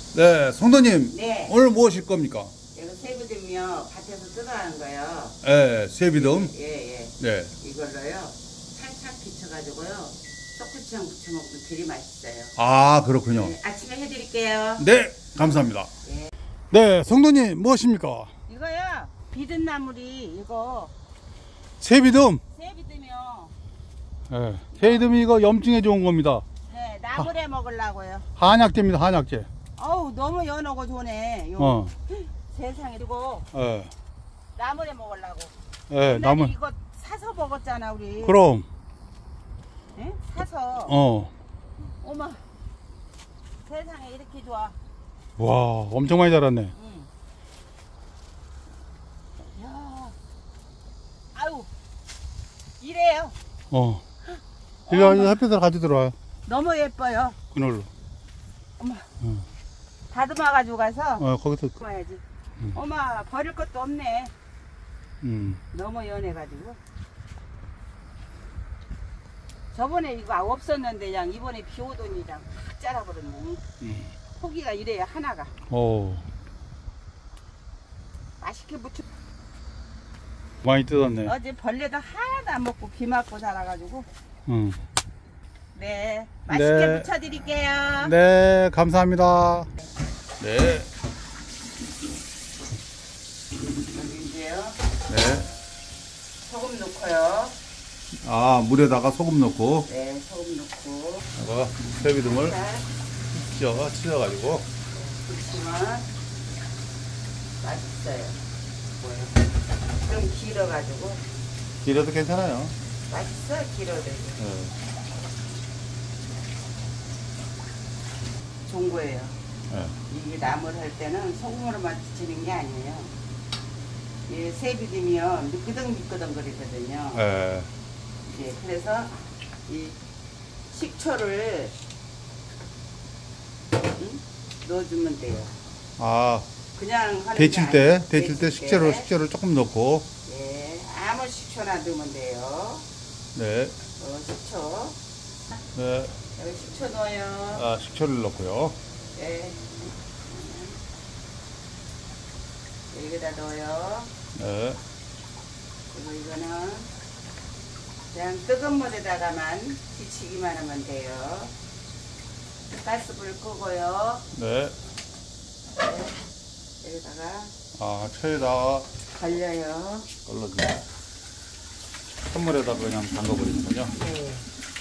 네, 성도님. 네. 오늘 뭐 하실 겁니까? 이거 새비듬이요. 밭에서 뜯어가는 거요. 네, 새비듬. 예. 네. 이걸로요. 살짝 비춰가지고요. 소쿠치랑 부쳐 먹으면 되게 맛있어요. 아, 그렇군요. 네, 아침에 해드릴게요. 네, 감사합니다. 네. 네, 성도님 뭐 하십니까? 이거요. 비듬나물이 이거 새비듬. 새비듬이요. 네, 새비듬이 이거 염증에 좋은 겁니다. 네, 나물에 먹으려고요. 한약재입니다, 한약재. 어우, 너무 연하고 좋네. 요. 어. 세상에. 그리고 네. 나물에 먹으려고. 네, 옛날에 나물. 이거 사서 먹었잖아, 우리. 그럼. 네? 사서. 어머. 세상에 이렇게 좋아. 와, 엄청 많이 자랐네. 응. 야. 아유. 이래요. 이거 햇빛을 가지고 들어와요. 너무 예뻐요. 그늘로. 어머. 다듬어 가지고 가서 거기서. 먹어야지. 어머, 버릴 것도 없네. 너무 연해 가지고. 저번에 이거 없었는데 그냥 이번에 비 오더니 그냥 팍 자라버렸네. 포기가 이래요, 하나가. 맛있게 무쳐. 많이 뜯었네. 어제 벌레도 하나도 안 먹고 비 맞고 자라가지고. 네, 맛있게 네. 무쳐드릴게요. 네, 감사합니다. 네. 여기 이제요. 네. 소금 넣고요. 아, 물에다가 소금 넣고. 네, 소금 넣고. 이거 새비듬을 자, 찢어가지고. 그렇지만 맛있어요. 뭐요? 좀 길어가지고. 길어도 괜찮아요. 맛있어, 길어도. 좋은 거예요. 이게 나물 할 때는 소금으로만 지치는 게 아니에요. 이 새비듬이요, 미끄덩미끄덩 거리거든요. 예, 그래서 이 식초를 넣어주면 돼요. 아, 그냥 하는 데칠 게 때, 데칠 때 식초를 조금 넣고. 예, 아무 식초나 넣으면 돼요. 네. 식초. 네. 여기 식초 넣어요. 아, 식초를 넣고요. 예. 여기다 넣어요. 네. 그리고 이거는 그냥 뜨거운 물에다가만 데치기만 하면 돼요. 가스불 끄고요. 네. 네. 여기다가 아, 체에다가 걸려요. 걸러주고. 찬물에다가 그냥 담가버리는군요. 네.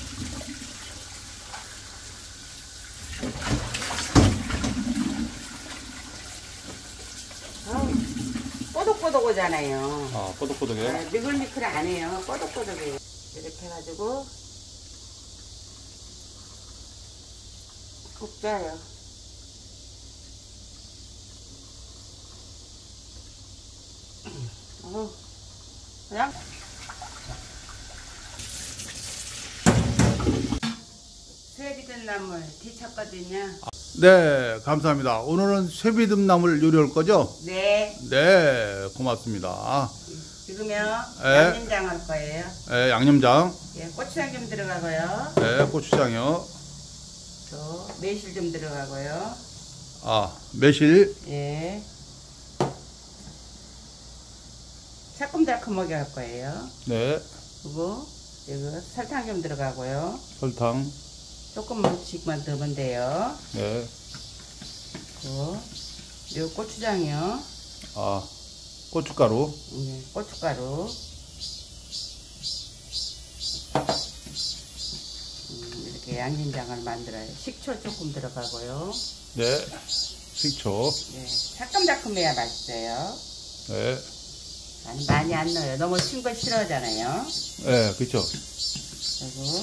꼬독꼬독하잖아요. 아, 꼬독꼬독해요? 미글미글 안 해요. 꼬독꼬독해요. 이렇게 해가지고 굽자요. 그냥 새비듬 나물 데쳤거든요. 네, 감사합니다. 오늘은 새비듬나물 요리할 거죠? 네. 네, 고맙습니다. 지금요 네. 양념장 할 거예요. 네, 양념장. 예, 고추장 좀 들어가고요. 네, 고추장이요. 또 매실 좀 들어가고요. 아, 매실. 예. 새콤달콤하게 할 거예요. 네, 그리고 이거 설탕 좀 들어가고요. 설탕. 조금씩만 넣으면 돼요. 네. 그리고 이 고추장이요. 아, 고춧가루. 예, 고춧가루. 이렇게 양념장을 만들어요. 식초 조금 들어가고요. 네, 식초. 예, 새콤달콤해야 맛있어요. 네, 많이 안 넣어요. 너무 신 거 싫어하잖아요. 네, 그쵸. 그리고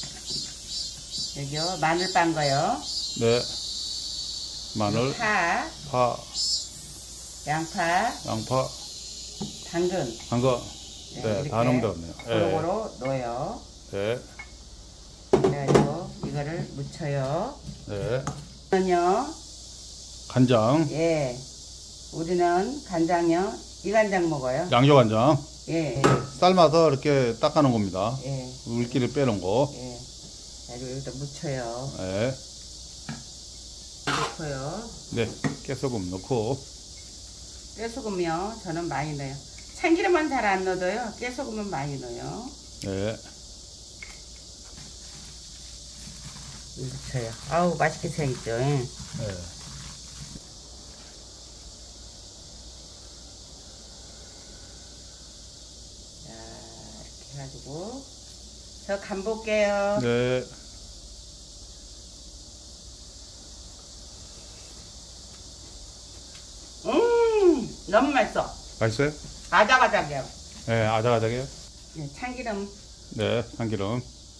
여기요 마늘 빤 거요. 네, 마늘, 파, 양파, 당근. 네, 다 넣으면 되겠네요. 고루고루 넣어요. 네, 그래가지고 이거를 무쳐요. 네. 저는요, 간장, 예, 우리는 간장요, 이간장 먹어요. 양조간장. 예, 삶아서 이렇게 닦아놓은 겁니다. 예, 물기를 빼놓은 거. 예. 그리고 여기다 묻혀요. 네. 넣고요. 네, 깨소금 넣고. 깨소금이요. 저는 많이 넣어요. 참기름은 잘 안 넣어요. 깨소금은 많이 넣어요. 네. 넣어요. 아우 맛있게 생겼죠. 예. 네. 자, 이렇게 해가지고 저 간 볼게요. 네. 너무 맛있어. 맛있어요? 아작아작해요. 네, 아작아작해요. 네, 참기름 네, 참기름.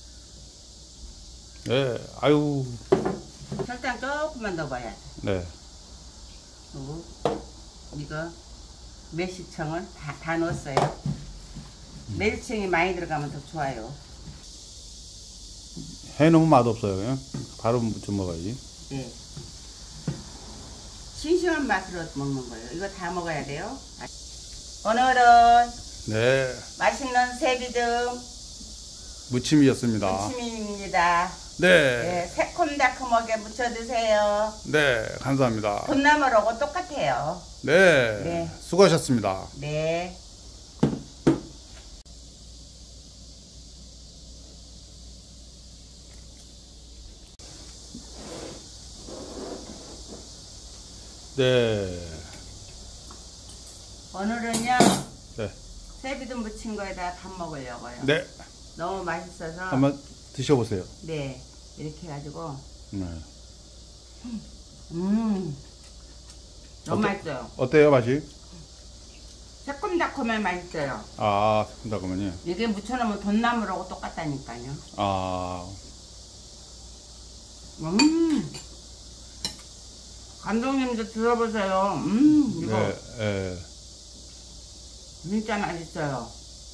네, 아유. 설탕 조금만 넣어봐야 돼. 네. 그리고 이거 매실청을 다 넣었어요. 매실청이 많이 들어가면 더 좋아요. 해놓으면 맛없어요. 그냥 바로 좀 먹어야지. 네. 싱싱한 맛으로 먹는 거예요. 이거 다 먹어야 돼요. 오늘은 네, 맛있는 새비듬 무침이었습니다. 무침입니다. 네, 네, 새콤달콤하게 무쳐 드세요. 네, 감사합니다. 봄나물하고 똑같아요. 네, 네. 수고하셨습니다. 네. 네, 오늘은요 네, 새비듬 무친 거에다 밥 먹으려고요. 네, 너무 맛있어서 한번 드셔보세요. 네 이렇게 해가지고 네. 너무 어때? 맛있어요. 어때요, 맛이? 새콤달콤해 맛있어요. 아, 잠깐만요. 이게 무쳐놓으면 돈나물하고 똑같다니까요. 아, 감독님도 들어보세요. 이거 네, 네. 진짜 맛있어요.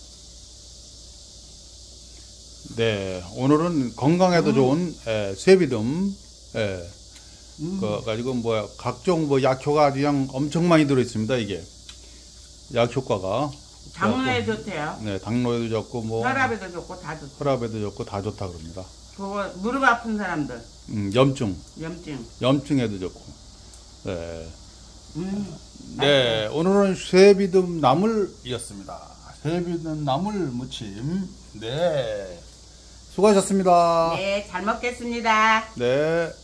네, 오늘은 건강에도 좋은 쇠비듬, 그 가지고 뭐야 각종 뭐 약효가 그냥 엄청 많이 들어 있습니다. 이게 약 효과가 당뇨에 좋대요. 네, 당뇨에도 좋고 뭐 혈압에도 좋고 다 좋고. 혈압에도 좋고 다 좋다 그럽니다. 그거 무릎 아픈 사람들 염증, 염증. 염증에도 좋고. 네, 네, 맛있어요. 오늘은 쇠비듬 나물이었습니다. 쇠비듬 나물 무침. 네, 수고하셨습니다. 네, 잘 먹겠습니다. 네.